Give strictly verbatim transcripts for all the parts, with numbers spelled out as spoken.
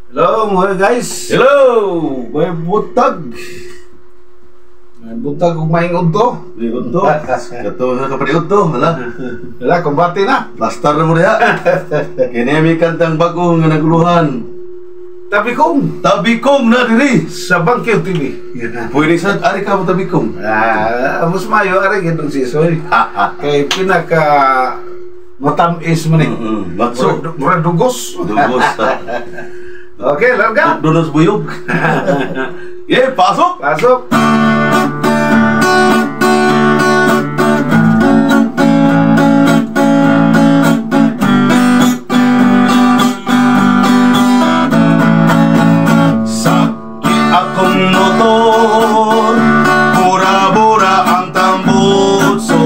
Hello mga guys. Hello! May butag. May butag kung maingod to. Liod to. Kato na kapaliod to. Hala. Wala, kumbati na. Lastar na mo diha. Kini may kantang bago nga naguluhan. Tabikong. Tabikong na diri. Sa Bangkyo T V. Pwede sa ari ka mo tabikong. Ah, mas mayo ari gitong sisoy. Kay pinaka matamis man eh. Mm, Matso. Murag- Murag dugos. Dugos. Okay, larga. Donos buyog. Yeah, pasok. Pasok. Sakit akong motor, bura-bura ang tambutso.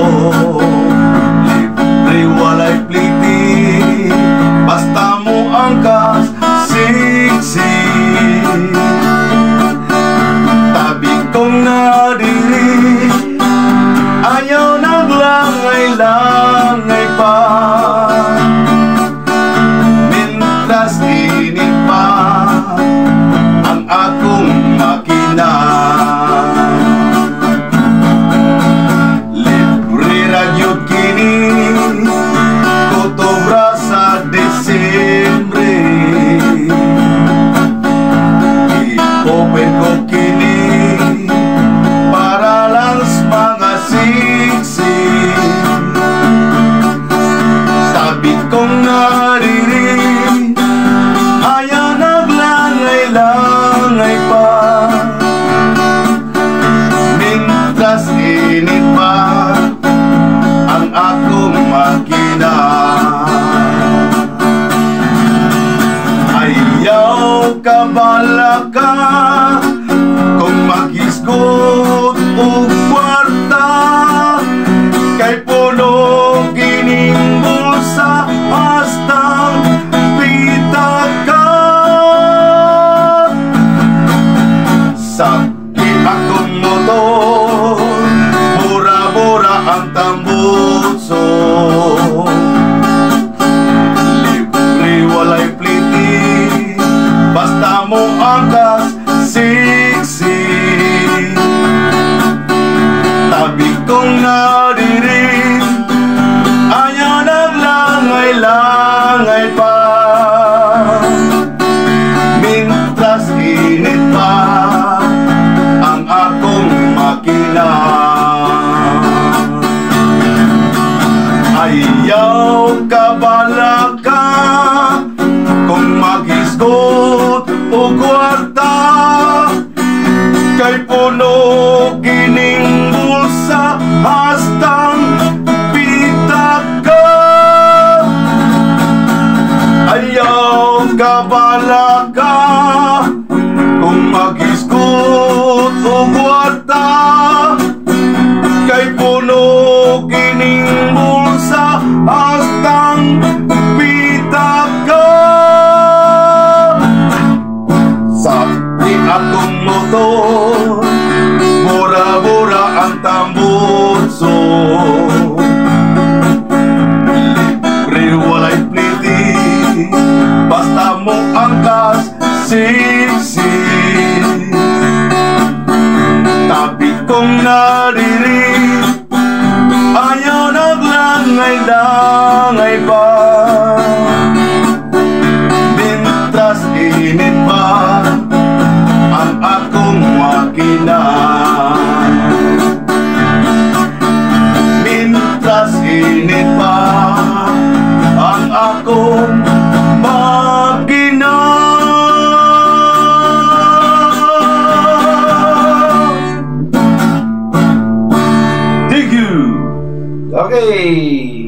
Libre walay pliti, basta mo angkas siksi. Tabi kong nadiri, ayaw naglangay-langay pa. Mintras init pa ang akong makina. Libre ragyod kini, kutubra sa Desembre. I-open ko kini para lang sa mga siksi. Sabi kong nariri, ayaw naglangay-langay pa. Mintras init pa ang akong makina. Ayaw ka bala ka kung maghisgot o kwarta, kay puno kining bulsa hastang pitaka. Sakit akong motor, bura-bura ang tambutso. Libre walay pliti, basta mo angkas siksi. Tabi kong nadiri, ayaw naglangay-langay pa. Mintras init pa ang akong makina. Ayaw ka bala ka kung maghisgot o kwarta, kay puno kining bulsa hastang pitaka. Ayaw ka bala ka kung maghisgot o kwarta, kay puno kining bulsa hastang pitaka. Sakti akong motor, bura-bura ang tambutso. Libre walay pliti, basta mo angkas siksi. Tabi kong nariri, ayaw naglangay-langay pa. Mintras init pa ang akong makina. Mintras init pa ang akong makina. Thank you. Okay.